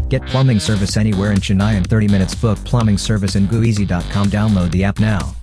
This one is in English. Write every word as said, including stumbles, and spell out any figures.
Get plumbing service anywhere in Chennai in thirty minutes. Book plumbing service in gooezy dot com. Download the app now.